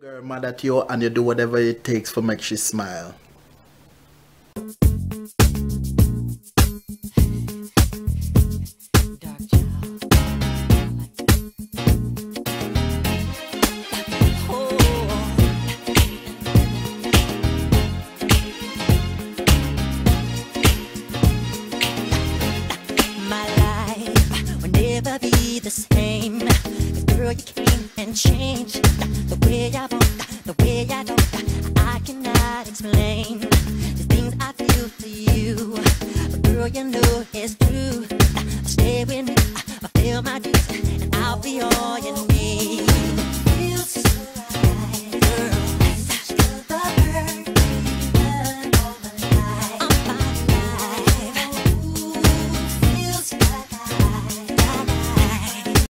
Girl mad at you and you do whatever it takes for make she smile. My life will never be the same. 'Cause girl, you came and changed the way I want, the way I don't. I cannot explain the things I feel for you. But girl, you know it's true. Stay with me, fulfill my duties, and I'll be on.